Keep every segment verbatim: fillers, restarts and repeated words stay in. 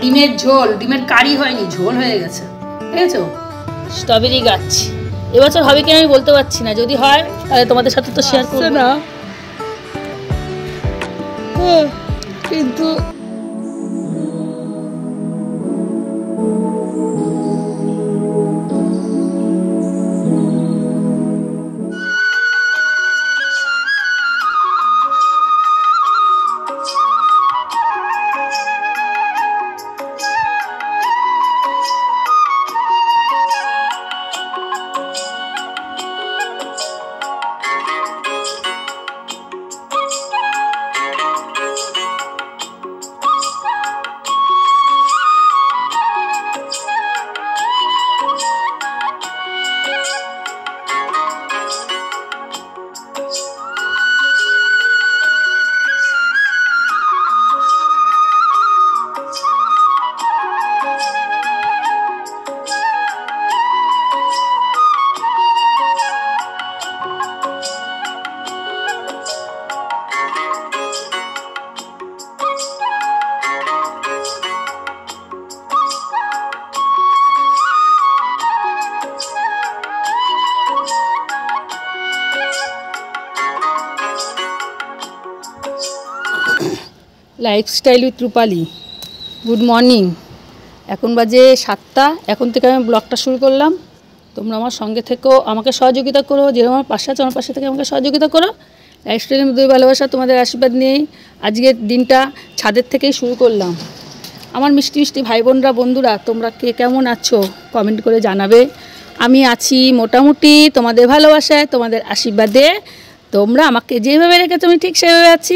ডিমের ঝোল, ডিমের কারি হয়নি, ঝোল হয়ে গেছে, ঠিক আছে। স্ট্রবেরি গাছ এবছর হবে কিনা আমি বলতে পারছি না, যদি হয় তাহলে তোমাদের সাথে তো শেয়ার করব না, কিন্তু lifestyle with Rupali. Good morning, এখন বাজে সাতটা। এখন থেকে আমি ব্লগটা শুরু করলাম। তোমরা আমার সঙ্গে থেকেও আমাকে সহযোগিতা করো, যেরকম আমার পাশে আছে আমার পাশে থেকে আমাকে সহযোগিতা করো। লাইফস্টাইলের মধ্যে ভালোবাসা, তোমাদের আশীর্বাদ নিয়েই আজকের দিনটা ছাদের থেকেই শুরু করলাম। আমার মিষ্টি মিষ্টি ভাই বোনরা, বন্ধুরা, তোমরা কে কেমন আছো কমেন্ট করে জানাবে। আমি আছি মোটামুটি তোমাদের ভালোবাসায়, তোমাদের আশীর্বাদে। তোমরা আমাকে যেভাবে রেখেছো আমি ঠিক সেভাবে আছি।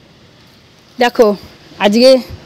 দেখো আজকে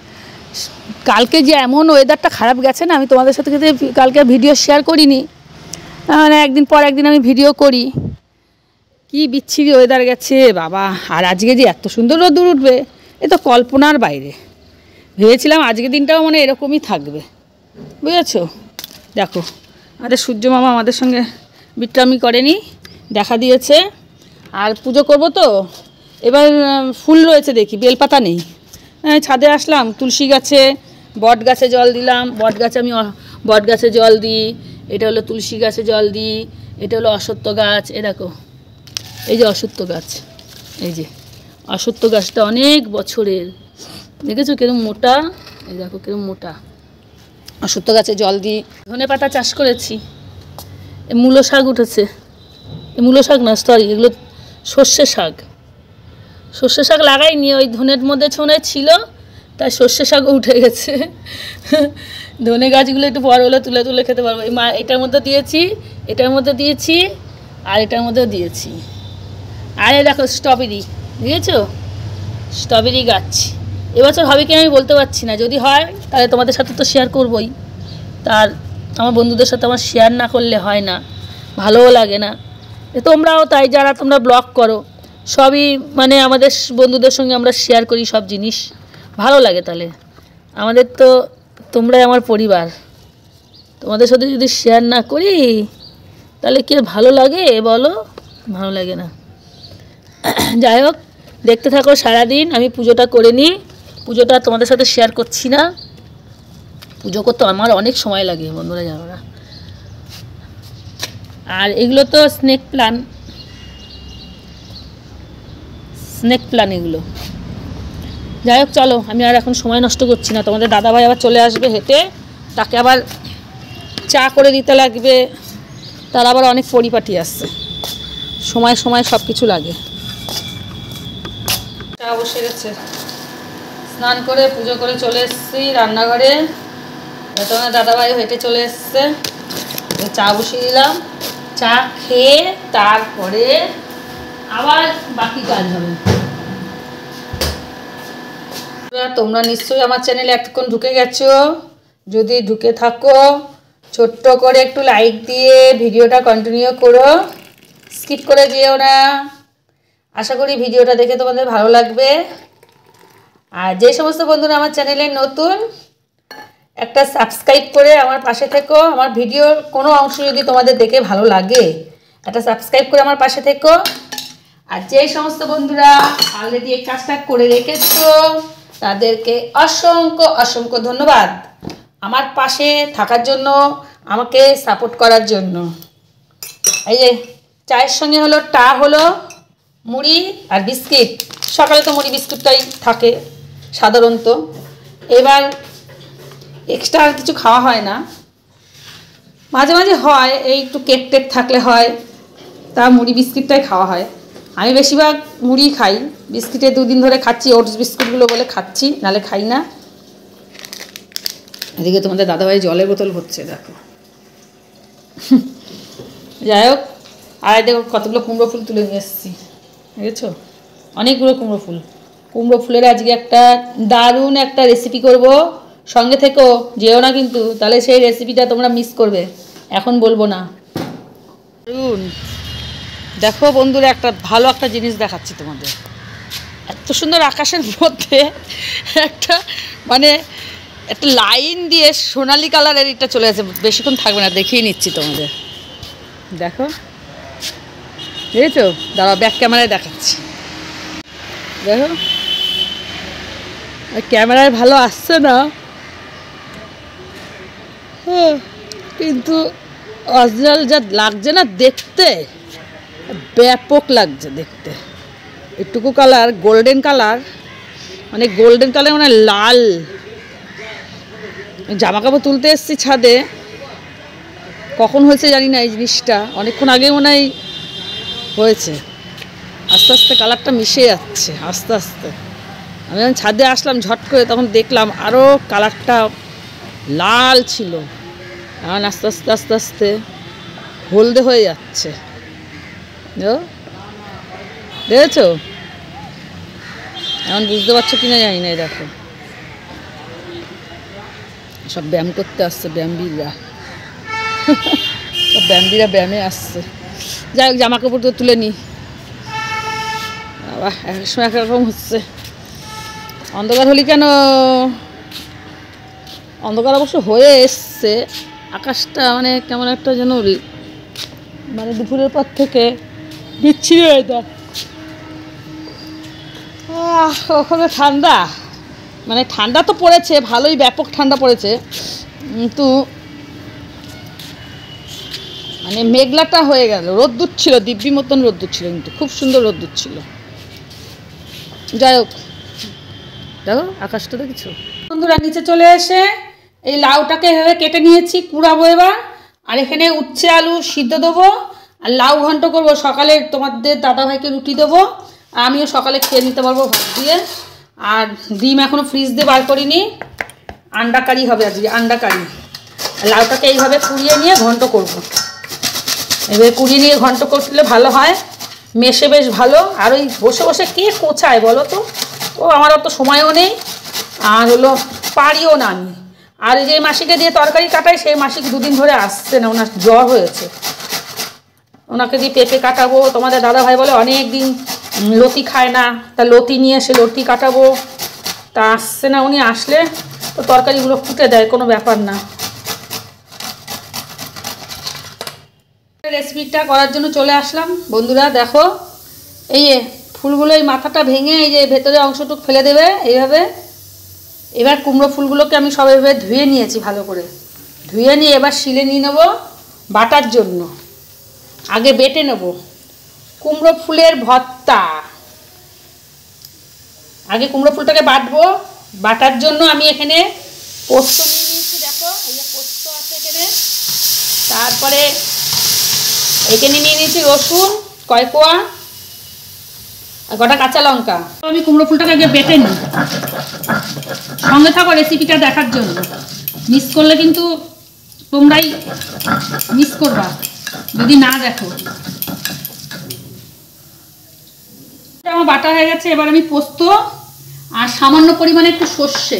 কালকে যে এমন ওয়েদারটা খারাপ গেছে না, আমি তোমাদের সাথে কালকে ভিডিও শেয়ার করিনি, মানে একদিন পর একদিন আমি ভিডিও করি। কি বিচ্ছিরি ওয়েদার গেছে বাবা। আর আজকে যে এত সুন্দর রোদ্দুর উঠবে এ তো কল্পনার বাইরে। ভেবেছিলাম আজকের দিনটাও মানে এরকমই থাকবে, বুঝেছো। দেখো আমাদের সূর্য মামা আমাদের সঙ্গে বিট্রামি করেনি, দেখা দিয়েছে। আর পুজো করবো তো, এবার ফুল রয়েছে দেখি, বেলপাতা নেই। ছাদে আসলাম, তুলসী গাছে, বট গাছে জল দিলাম। বট গাছে আমি বট গাছে জল দিই, এটা হলো তুলসী গাছে জল দিই, এটা হলো অশ্বত্থ গাছ। এ দেখো এই যে অশ্বত্থ গাছ, এই যে অশ্বত্থ গাছটা অনেক বছরের, দেখেছো কিরম মোটা, এই দেখো কিরম মোটা। অশ্বত্থ গাছে জল দিই। ধনে পাতা চাষ করেছি, এ মূলো শাক উঠেছে, এ মূলো শাক না সরি এগুলো সর্ষে শাক। সর্ষে শাক লাগাইনি, ওই ধনের মধ্যে ছোঁড়ে ছিল তাই সর্ষে শাকও উঠে গেছে। ধনে গাছগুলো একটু বড় হলে তুলে তুলে খেতে পারবো। এই মা এটার মধ্যে দিয়েছি, এটার মধ্যে দিয়েছি, আর এটার মধ্যেও দিয়েছি। আরে দেখো স্ট্রবেরি, বুঝেছো, স্ট্রবেরি গাছ এবছর হবে কি আমি বলতে পারছি না, যদি হয় তাহলে তোমাদের সাথে তো শেয়ার করবই। তার আমার বন্ধুদের সাথে আমার শেয়ার না করলে হয় না, ভালোও লাগে না। তোমরাও তাই, যারা তোমরা ব্লগ করো সবই মানে আমাদের বন্ধুদের সঙ্গে আমরা শেয়ার করি সব জিনিস, ভালো লাগে। তাহলে আমাদের তো তোমরাই আমার পরিবার, তোমাদের সাথে যদি শেয়ার না করি তাহলে কি ভালো লাগে বলো, ভালো লাগে না। যাই হোক, দেখতে থাকো সারাদিন। আমি পুজোটা করে নিই, পুজোটা তোমাদের সাথে শেয়ার করছি না। পুজো করতে আমার অনেক সময় লাগে বন্ধুরা, জানো না। আর এগুলো তো স্নেক প্লান্ট, স্নেক প্লান্ট এগুলো। যাই হোক চলো, আমি আর এখন সময় নষ্ট করছি না। তোমাদের দাদাভাই আবার চলে আসবে হেঁটে, তাকে আবার চা করে দিতে লাগবে, তার আবার অনেক পরিপাটি আসছে, সময় সময় সব কিছু লাগে। চা বসে গেছে, স্নান করে পুজো করে চলে এসেছি রান্নাঘরে। তোমার দাদাভাই হেঁটে চলে এসছে, চা বসিয়ে দিলাম। চা খেয়ে তারপরে আবার বাকি কাজ হবে। তোমরা নিশ্চয়ই আমার চ্যানেলে এতক্ষণ ঢুকে গেছো, যদি ঢুকে থাকো ছোট্ট করে একটু লাইক দিয়ে ভিডিওটা কন্টিনিউ করো, স্কিপ করে যেও না। আশা করি ভিডিওটা দেখে তোমাদের ভালো লাগবে। আর যে সমস্ত বন্ধুরা আমার চ্যানেলে নতুন, একটা সাবস্ক্রাইব করে আমার পাশে থেকো। আমার ভিডিওর কোনো অংশ যদি তোমাদের দেখে ভালো লাগে একটা সাবস্ক্রাইব করে আমার পাশে থেকো। আর যে সমস্ত বন্ধুরা অলরেডি এই কাজটা করে রেখেছো তাদেরকে অসংখ্য অসংখ্য ধন্যবাদ আমার পাশে থাকার জন্য, আমাকে সাপোর্ট করার জন্য। এই যে চায়ের সঙ্গে হলো টা হলো মুড়ি আর বিস্কিট। সকালে তো মুড়ি বিস্কুটটাই থাকে সাধারণত, এবার এক্সট্রা আর কিছু খাওয়া হয় না, মাঝে মাঝে হয় এই একটু কেক টেক থাকলে হয়, তা মুড়ি বিস্কিটটাই খাওয়া হয়। আমি বেশিরভাগ মুড়ি খাই, বিস্কিটে দুদিন ধরে খাচ্ছি, ওটস বিস্কুটগুলো বলে খাচ্ছি, নাহলে খাই না। এদিকে তোমাদের দাদাভাই জলের বোতল হচ্ছে দেখো। যাই হোক, আর দেখো কতগুলো কুমড়ো ফুল তুলে নিয়ে এসেছি, বুঝেছো? অনেকগুলো কুমড়ো ফুল। কুমড়ো ফুলের আজকে একটা দারুণ একটা রেসিপি করব, সঙ্গে থেকো, যেও না কিন্তু, তাহলে সেই রেসিপিটা তোমরা মিস করবে। এখন বলবো না। দারুণ দেখো বন্ধুরা, একটা ভালো একটা জিনিস দেখাচ্ছি তোমাদের। এত সুন্দর আকাশের মধ্যে একটা মানে একটা লাইন দিয়ে সোনালি কালারের এটা চলে আসে, বেশিক্ষণ থাকবে না, দেখিয়ে নিচ্ছি তোমাদের। দেখো, বুঝেছো? দাঁড়া, ব্যাক ক্যামেরায় দেখাচ্ছি। দেখো, ক্যামেরায় ভালো আসছে না, কিন্তু অরিজিনাল যা লাগছে না দেখতে, ব্যাপক লাগছে দেখতে। একটুকু কালার গোল্ডেন কালার, মানে গোল্ডেন কালার মানে লাল। জামা কাপড় তুলতে এসেছি ছাদে, কখন হয়েছে জানি না এই জিনিসটা, অনেকক্ষণ আগে মনে হয় হয়েছে। আস্তে আস্তে কালারটা মিশে যাচ্ছে আস্তে আস্তে। আমি যখন ছাদে আসলাম ঝট করে, তখন দেখলাম আরও কালারটা লাল ছিল, এখন আস্তে আস্তে আস্তে আস্তে হলদে হয়ে যাচ্ছে। দেখেছো? এখন বুঝতে পারছো কিনা জানি না। দেখো, সব ব্যায়াম করতে আসছে, ব্যায়ামবীররা সব ব্যায়ামবীরা ব্যায়ামে আসছে। যাই হোক, জামা কাপড় তো তুলে নিই, বাবা এক সময় একরকম হচ্ছে। অন্ধকার হলি কেন? অন্ধকার অবশ্য হয়ে এসছে, আকাশটা মানে কেমন একটা যেন, মানে দুপুরের পর থেকে বিচ্ছিরি ওয়েদার। ওখানে ঠান্ডা, মানে ঠান্ডা তো পড়েছে ভালোই, ব্যাপক ঠান্ডা পড়েছে, কিন্তু মানে মেঘলাটা হয়ে গেল। রোদ্দুর ছিল, দিব্যি মতন রোদ্দুর ছিল, কিন্তু খুব সুন্দর রোদ্দুর ছিল। যাই হোক, দেখো আকাশটা দেখছো বন্ধুরা। নিচে চলে এসে এই লাউটাকে এভাবে কেটে নিয়েছি, কুড়াবো এবার। আর এখানে উচ্ছে আলু সিদ্ধ দেবো, আর লাউ ঘন্ট করবো। সকালে তোমাদের দাদাভাইকে রুটি দেবো, আমিও সকালে খেয়ে নিতে পারবো ভাত দিয়ে। আর ডিম এখনও ফ্রিজ দিয়ে বার করিনি, আন্ডা কারি হবে আজকে, আন্ডা কারি। লাউটাকে এইভাবে কুড়িয়ে নিয়ে ঘন্ট করবো। এবার কুড়িয়ে নিয়ে ঘন্ট করলে ভালো হয়, মেশে বেশ ভালো। আর ওই বসে বসে কে কোচায় বলো তো? ও আমার অত সময়ও নেই, আর হলো পারিও না আমি। আর যে মাসিকে দিয়ে তরকারি কাটাই, সেই মাসিক দুদিন ধরে আসছে না, ওনার জ্বর হয়েছে। ওনাকে দিয়ে পেঁপে কাটাবো। তোমাদের দাদাভাই বলে অনেক দিন লতি খায় না, তা লতি নিয়ে এসে লতি কাটাবো, তা আসছে না। উনি আসলে তো তরকারিগুলো ফুটে দেয়, কোনো ব্যাপার না। রেসিপিটা করার জন্য চলে আসলাম বন্ধুরা। দেখো, এই যে ফুলগুলো, এই মাথাটা ভেঙে এই যে ভেতরে অংশটুকু ফেলে দেবে এইভাবে। এবার কুমড়ো ফুলগুলোকে আমি সব এভাবে ধুয়ে নিয়েছি ভালো করে, ধুয়ে নিয়ে এবার শিলে নিয়ে নেবো বাটার জন্য। আগে বেটে নেব কুমড়ো ফুলের ভর্তা। আগে কুমড়ো ফুলটাকে বাটবো। বাটার জন্য আমি এখানে পোস্ত নিয়ে নিয়েছি, দেখো এই যে পোস্ত আছে এখানে। তারপরে এখানে নিয়ে নিয়েছি রসুন কয় কোয়া, আর গোটা কাঁচা লঙ্কা। আমি কুমড়ো ফুলটাকে আগে বেটে নিই। সঙ্গে থাকো রেসিপিটা দেখার জন্য, মিস করলে কিন্তু তোমরাই মিস করবা যদি না দেখো। আমার বাটা হয়ে গেছে, এবার আমি পোস্ত আর সামান্য পরিমাণে একটু সর্ষে,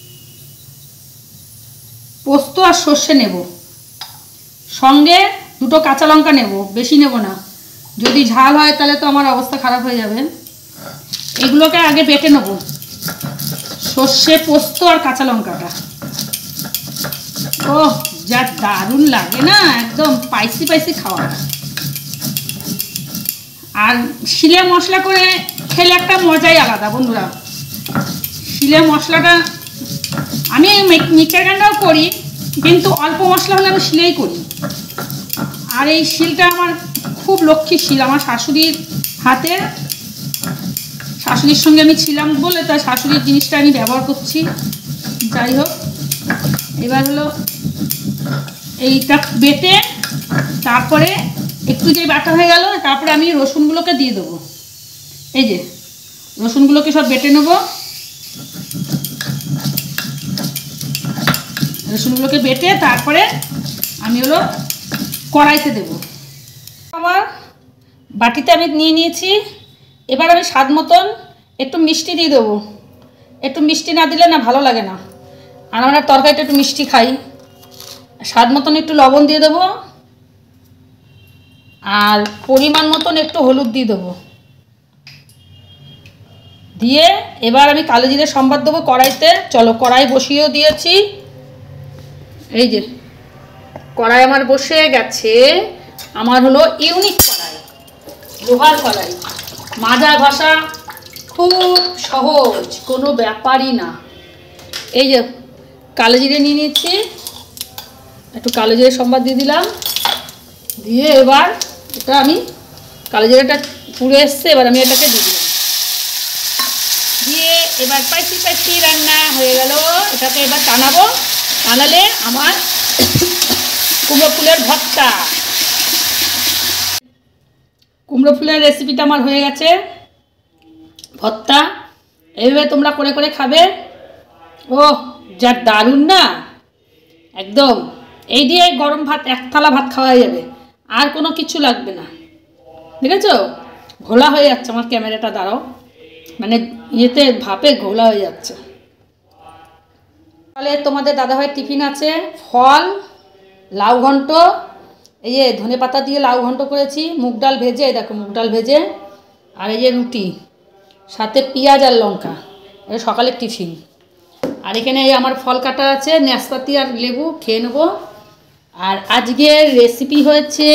পোস্ত আর সর্ষে নেব, সঙ্গে দুটো কাঁচা লঙ্কা নেব, বেশি নেব না, যদি ঝাল হয় তাহলে তো আমার অবস্থা খারাপ হয়ে যাবে। এগুলোকে আগে বেটে নেব, সর্ষে পোস্ত আর কাঁচা লঙ্কাটা। ও যা দারুণ লাগে না, একদম স্পাইসি স্পাইসি খাওয়া। আর শিলে মশলা করে খেলে একটা মজাই আলাদা বন্ধুরা। শিলে মশলাটা আমি মিক্সার গ্রাইন্ডারও করি, কিন্তু অল্প মশলা হলে আমি শিলেই করি। আর এই শিলটা আমার খুব লক্ষ্মী শিল, আমার শাশুড়ির হাতে, শাশুড়ির সঙ্গে আমি ছিলাম বলে তাই শাশুড়ির জিনিসটা আমি ব্যবহার করছি। যাই হোক, এবার হলো এইটা বেটে তারপরে একটু যে বাটা হয়ে গেল, তারপরে আমি রসুনগুলোকে দিয়ে দেবো। এই যে রসুনগুলোকে সব বেটে নেবো, রসুনগুলোকে বেটে তারপরে আমি হলো কড়াইতে দেবো। আমার বাটিতে আমি নিয়ে নিয়েছি। এবার আমি স্বাদ মতন একটু মিষ্টি দিয়ে দেবো। একটু মিষ্টি না দিলে না ভালো লাগে না, আর আমরা তরকারিটা একটু মিষ্টি খাই। স্বাদ মতন একটু লবণ দিয়ে দেবো, আর পরিমাণ মতন একটু হলুদ দিয়ে দেবো। দিয়ে এবার আমি কালো জিরে সম্বাদ দেবো কড়াইতে। চলো, কড়াই বসিয়েও দিয়েছি। এই যে কড়াই আমার বসে গেছে। আমার হলো ইউনিক কড়াই, লোহার কড়াই, মাজা ঘষা খুব সহজ, কোনো ব্যাপারই না। এই যে কালো জিরে নিয়ে নিচ্ছি, একটু কালো জিরে সম্বাদ দিয়ে দিলাম। দিয়ে এবার এটা আমি কালো জিরেটা পুড়ে এসছে, এবার আমি এটাকে দিয়ে দিলাম। দিয়ে এবার পাইসি পাইসি রান্না হয়ে গেল। এটাকে এবার টানাবো, টানালে আমার কুমড়ো ফুলের ভর্তা। কুমড়ো ফুলের রেসিপিটা আমার হয়ে গেছে, ভর্তা। এইভাবে তোমরা করে করে খাবে। ও যা দারুণ না, একদম। এই দিয়ে গরম ভাত, এক থালা ভাত খাওয়া যাবে, আর কোনো কিছু লাগবে না। দেখেছো ঘোলা হয়ে যাচ্ছে আমার ক্যামেরাটা, দাঁড়াও, মানে ইয়েতে ভাপে ঘোলা হয়ে যাচ্ছে। তাহলে তোমাদের দাদাভাই টিফিন আছে ফল, লাউ ঘন্ট, এই যে ধনে পাতা দিয়ে লাউ ঘন্ট করেছি, মুগ ডাল ভেজে, দেখো মুগ ডাল ভেজে, আর এই যে রুটি, সাথে পেঁয়াজ আর লঙ্কা, এটা সকালের টিফিন। আর এখানে এই আমার ফল কাটা আছে, নাশপাতি আর লেবু, খেয়ে নেবো। আর আজকের রেসিপি হয়েছে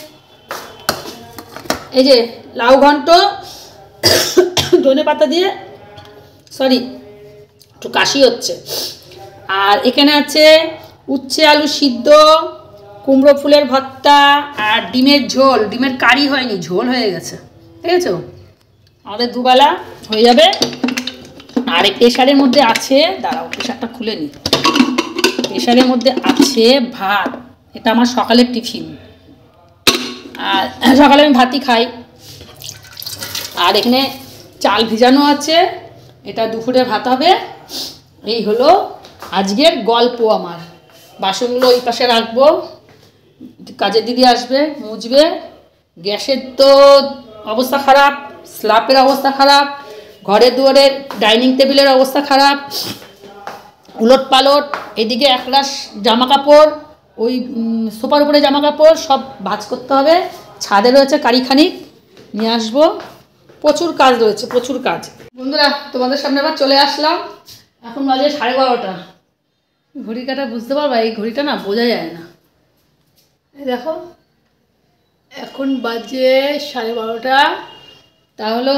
এই যে লাউ ঘন্ট ধনে পাতা দিয়ে, সরি একটু কাশি হচ্ছে। আর এখানে আছে উচ্ছে আলু সিদ্ধ, কুমড়ো ফুলের ভর্তা, আর ডিমের ঝোল। ডিমের কারি হয়নি, ঝোল হয়ে গেছে। ঠিক আছে, আমাদের দুবেলা হয়ে যাবে। আর এই প্রেশারের মধ্যে আছে, দাঁড়াও প্রেশারটা খুলে নিই, প্রেশারের মধ্যে আছে ভাত। এটা আমার সকালের টিফিন, আর সকালে আমি ভাতই খাই। আর এখানে চাল ভিজানো আছে, এটা দুপুরে ভাত হবে। এই হলো আজকের গল্প আমার। বাসনগুলো ওই পাশে রাখবো, কাজের দিদি আসবে মুছবে। গ্যাসের তো অবস্থা খারাপ, স্ল্যাবের অবস্থা খারাপ, ঘরে দুয়ারের ডাইনিং টেবিলের অবস্থা খারাপ, উলট পালট। এদিকে একরাশ জামা কাপড়, ওই সোফার উপরে জামা কাপড় সব ভাঁজ করতে হবে। ছাদে রয়েছে কারিখানিক, নিয়ে আসবো। প্রচুর কাজ রয়েছে, প্রচুর কাজ। বন্ধুরা তোমাদের সামনে আবার চলে আসলাম। এখন বাজে সাড়ে বারোটা। ঘড়ি কাটা বুঝতে পারবা, এই ঘড়িটা না বোঝা যায় না। এই দেখো এখন বাজে সাড়ে বারোটা। তাহলে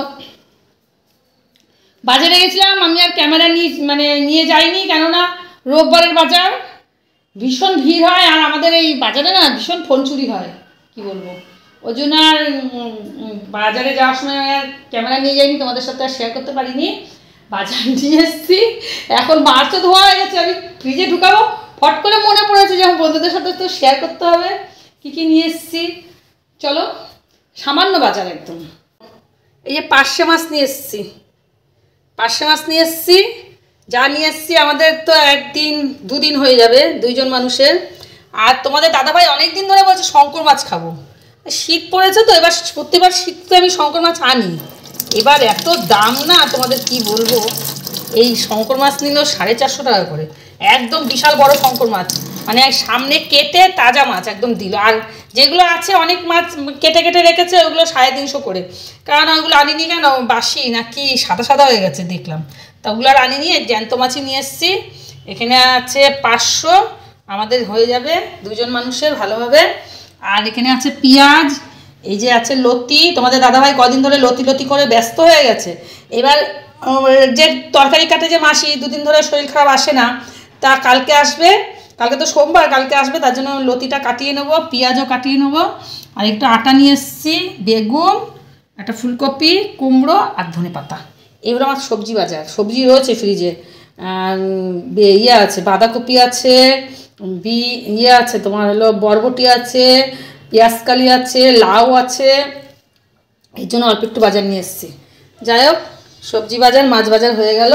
বাজারে গেছিলাম আমি, আর ক্যামেরা নিয়ে মানে নিয়ে যাইনি, কেননা রোববারের বাজার, ভীষণ ভিড় হয়। আর আমাদের এই বাজারে না ভীষণ ফোন চুরি হয়, কি বলবো। ওই জন্য আর বাজারে যাওয়ার সময় আর ক্যামেরা নিয়ে যাইনি, তোমাদের সাথে আর শেয়ার করতে পারিনি। বাজার নিয়ে এসেছি, এখন মাছও ধোয়া হয়ে গেছে, আমি ফ্রিজে ঢুকাবো। ফট করে মনে পড়েছে যে বন্ধুদের সাথে তো শেয়ার করতে হবে কী কী নিয়ে এসেছি। চলো, সামান্য বাজার একদম। এই যে পার্শে মাছ নিয়ে এসেছি, পার্শে মাছ নিয়ে এসেছি। যা নিয়ে এসেছি আমাদের তো একদিন দুদিন হয়ে যাবে দুইজন মানুষের। আর তোমাদের দাদাভাই অনেক দিন ধরে বলছে শঙ্কর মাছ খাবো। শীত পড়েছে তো, এবার প্রতিবার শীতে আমি শঙ্কর মাছ আনি। এবার এত দাম না, তোমাদের কি বলবো। এই শঙ্কর মাছ নিল সাড়ে চারশো টাকা করে, একদম বিশাল বড় শঙ্কর মাছ, মানে সামনে কেটে তাজা মাছ একদম দিল। আর যেগুলো আছে অনেক মাছ কেটে কেটে রেখেছে, ওগুলো সাড়ে তিনশো করে। কারণ ওগুলো আনিনি কেন, বাসি নাকি সাদা সাদা হয়ে গেছে দেখলাম, তা ওগুলো আর আনিনি, জ্যান্ত মাছই নিয়ে এসেছি। এখানে আছে পাঁচশো, আমাদের হয়ে যাবে দুজন মানুষের ভালোভাবে। আর এখানে আছে পেঁয়াজ, এই যে আছে লতি। তোমাদের দাদাভাই কদিন ধরে লতি লতি করে ব্যস্ত হয়ে গেছে। এবার যে তরকারি কাটে যে মাসি, দুদিন ধরে শরীর খারাপ আসে না, তা কালকে আসবে, কালকে তো সোমবার, কালকে আসবে, তার জন্য লতিটা কাটিয়ে নেবো, পেঁয়াজও কাটিয়ে নেবো, আর একটু আটা নিয়ে এসেছি, বেগুন, একটা ফুলকপি, কুমড়ো আর ধনে পাতা। এগুলো আমার সবজি বাজার, সবজি রয়েছে ফ্রিজে, ইয়ে আছে বাঁধাকপি আছে, বি ইয়ে আছে তোমার হলো বরবটি আছে, পেঁয়াজকালি আছে, লাউ আছে, এই জন্য অল্প একটু বাজার নিয়ে এসেছি। যাই হোক, সবজি বাজার মাছ বাজার হয়ে গেল।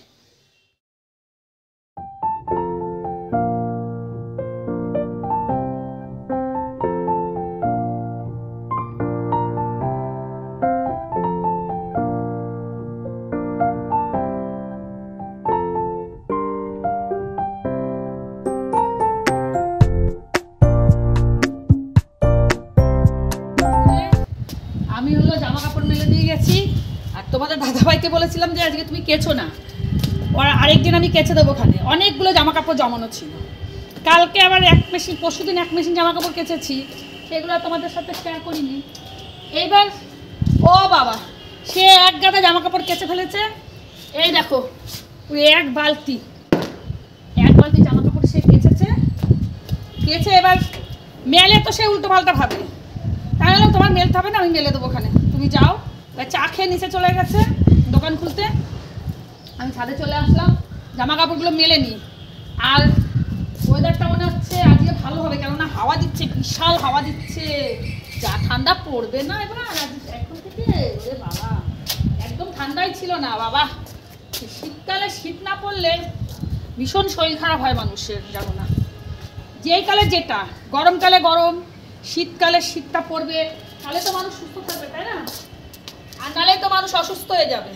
আমি হলো জামা কাপড় মেলে দিয়ে গেছি, আর তোমাদের দাদাভাইকে বলেছিলাম যে আজকে তুমি কেচো না, আর আরেকদিন আমি কেচে দেবো। ওখানে অনেকগুলো জামা কাপড় জমানো ছিল, কালকে আবার এক মেশিন, পরশু দিন এক মেশিন জামা কাপড় কেচেছি, সেগুলো তোমাদের সাথে শেয়ার করিনি। এইবার ও বাবা, সে এক গাদা জামা কাপড় কেচে ফেলেছে, এই দেখো এক বালতি এক বালতি জামা কাপড় সে কেচেছে, কেচে এবার মেলে তো সে উল্টো পাল্টা ভাবে, তাহলে তোমার মেলতে হবে না, আমি মেলে দেবো ওখানে, তুমি যাও। চা খেয়ে নিচে চলে গেছে দোকান খুলতে, আমি ছাদে চলে আসলাম, জামা কাপড়গুলো মেলে নিই। আর ওয়েদারটা মনে হচ্ছে আজকে ভালো হবে, কেননা হাওয়া দিচ্ছে, বিশাল হাওয়া দিচ্ছে, যা ঠান্ডা পড়বে না এবার এখন থেকে, ওরে বাবা একদম ঠান্ডাই ছিল না বাবা। শীতকালে শীত না পড়লে ভীষণ শরীর খারাপ হয় মানুষের, জানো না, যেই কালে যেটা, গরমকালে গরম, শীতকালে শীতটা পড়বে, তাহলে তো মানুষ সুস্থ থাকবে, তাই না? আর নাহলে তো মানুষ অসুস্থ হয়ে যাবে।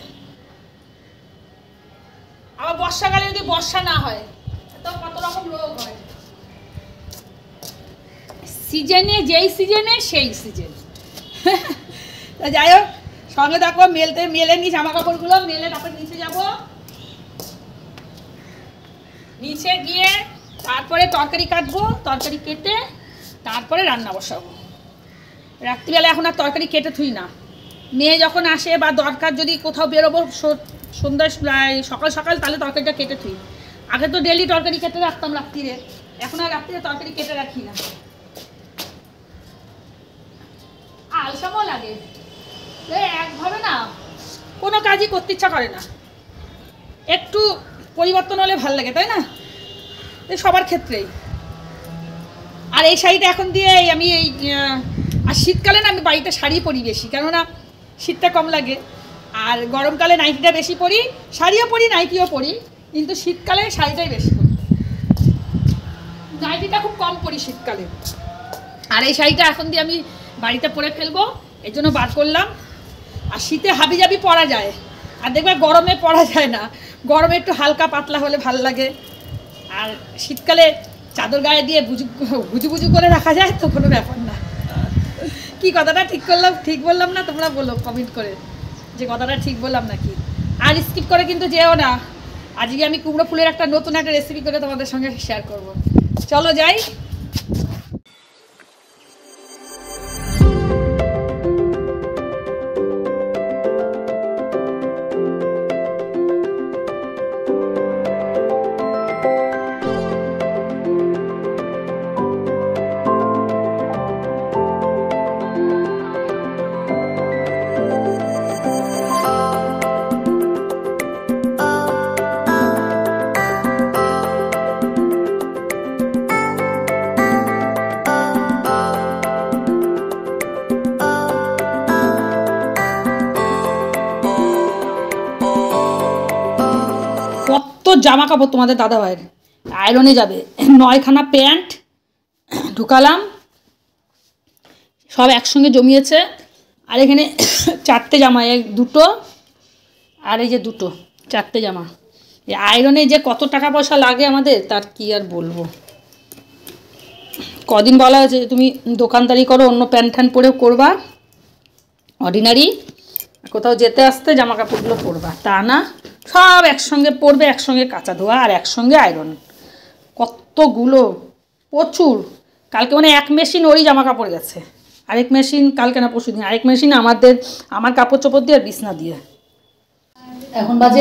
আবার বর্ষাকালে যদি বর্ষা না হয় তো কত রকম রোগ হয়। সিজনে যেই সিজনে সেই সিজন। তা যাই হোক, সঙ্গে দেখো মেলতে মেলে নি জামা কাপড়গুলো, মেলে তারপর নিচে যাব, নিচে গিয়ে তারপরে তরকারি কাটবো, তরকারি কেটে তারপরে রান্না বসাবো। রাত্রিবেলা এখন আর তরকারি কেটে থুই না, মেয়ে যখন আসে বা দরকার যদি কোথাও বেরোবো সন্ধ্যায় সকাল সকাল, তাহলে তরকারিটা কেটে থুই। আগে তো ডেলি তরকারি কেটে রাখতাম রাত্রিরে, এখন আর রাত্রিরে তরকারি কেটে রাখি না, আলসামও লাগে, একভাবে না কোনো কাজই করতে ইচ্ছা করে না, একটু পরিবর্তন হলে ভাল লাগে, তাই না? সবার ক্ষেত্রেই। আর এই শাড়িটা এখন দিয়ে আমি এই, আর শীতকালে না আমি বাড়িতে শাড়ি পরি বেশি, কেননা শীতটা কম লাগে, আর গরমকালে নাইটিটা বেশি পরি, শাড়িও পরি নাইটিও পরি, কিন্তু শীতকালে শাড়িটাই বেশি পরি, নাইটিটা খুব কম পরি শীতকালে। আর এই শাড়িটা এখন দিয়ে আমি বাড়িতে পরে ফেলবো, এই জন্য বার করলাম। আর শীতে হাবি জাবি পরা যায়, আর দেখবে গরমে পরা যায় না, গরমে একটু হালকা পাতলা হলে ভাল লাগে, আর শীতকালে চাদর গায়ে দিয়ে বুঝু বুঝু বুঝু করে রাখা যায়, তো কোনো ব্যাপার না। কি কথাটা ঠিক করলাম, ঠিক বললাম না? তোমরা বলো কমেন্ট করে যে কথাটা ঠিক বললাম নাকি। আর স্কিপ করে কিন্তু যেও না, আজকে আমি কুমড়ো ফুলের একটা নতুন একটা রেসিপি করে তোমাদের সঙ্গে শেয়ার করব। চলো যাই। কত জামা কাপড় তোমাদের দাদা ভাইয়ের আয়রনে যাবে, নয়খানা প্যান্ট ঢুকালাম, সব একসঙ্গে জমিয়েছে। আর এখানে চারটে জামা, এক দুটো আর এই যে দুটো, চারটে জামা। এই আয়রনে যে কত টাকা পয়সা লাগে আমাদের, তার কি আর বলবো। কদিন বলা হয়েছে তুমি দোকানদারি করো, অন্য প্যান্ট ট্যান্ট পরেও করবা, অর্ডিনারি কোথাও যেতে আসতে জামা কাপড়গুলো পরবা, তা না, সব একসঙ্গে পরবে, একসঙ্গে কাঁচা ধোয়া আর একসঙ্গে আয়রন। কতগুলো, প্রচুর। কালকে মানে এক মেশিন ওরই জামা কাপড় গেছে, আরেক মেশিন কালকে না পরশু দিন, আরেক মেশিন আমাদের আমার কাপড় চোপড় দিয়ে আর বিছনা দিয়ে। এখন বাজে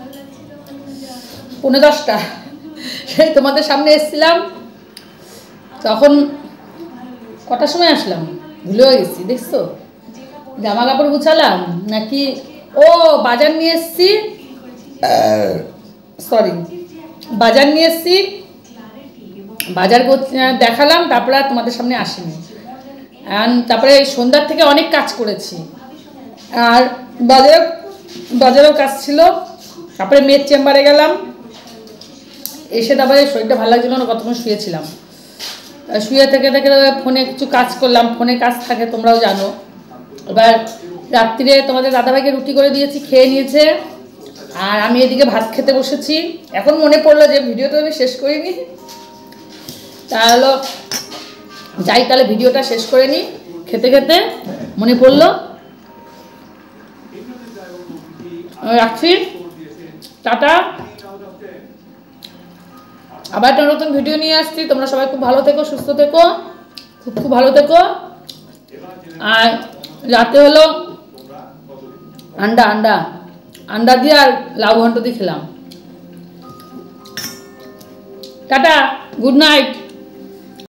পৌনে দশটা। সেই তোমাদের সামনে এসেছিলাম, তখন কটার সময় আসলাম ভুলেও গেছি। দেখছো জামা কাপড় গুছালাম নাকি, ও বাজার নিয়ে এসছি, সরি বাজার নিয়ে এসছি, বাজার দেখালাম, তারপরে আর তোমাদের সামনে আসিনি। তারপরে সন্ধ্যার থেকে অনেক কাজ করেছি, আর বাজারে বাজারেও কাজ ছিল। তারপরে মেয়ের চেম্বারে গেলাম, এসে তারপরে শরীরটা ভালো লাগছিল না, কতক্ষণ শুয়েছিলাম। শুয়ে থেকে থেকে ফোনে কিছু কাজ করলাম, ফোনে কাজ থাকে তোমরাও জানো। এবার রাত্রিরে তোমাদের দাদাভাইকে রুটি করে দিয়েছি, খেয়ে নিয়েছে, আর আমি এদিকে ভাত খেতে বসেছি। এখন মনে পড়লো যে ভিডিওটা আমি শেষ করিনি, তা হলো যাই তাহলে ভিডিওটা শেষ করে নিই। খেতে খেতে মনে পড়লো, রাখছি, টাটা। আবার একটা নতুন ভিডিও নিয়ে আসছি। তোমরা সবাই খুব ভালো থেকো, সুস্থ থেকো, খুব খুব ভালো থেকো। আর রাতে হলো আন্ডা আন্ডা আন্ডা দিয়ে আর লাউ ঘন্ট দিয়ে খেলাম। Tata, good night.